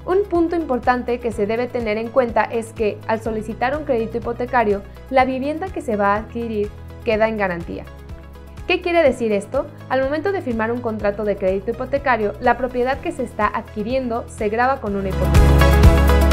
Un punto importante que se debe tener en cuenta es que, al solicitar un crédito hipotecario, la vivienda que se va a adquirir queda en garantía. ¿Qué quiere decir esto? Al momento de firmar un contrato de crédito hipotecario, la propiedad que se está adquiriendo se grava con una hipoteca.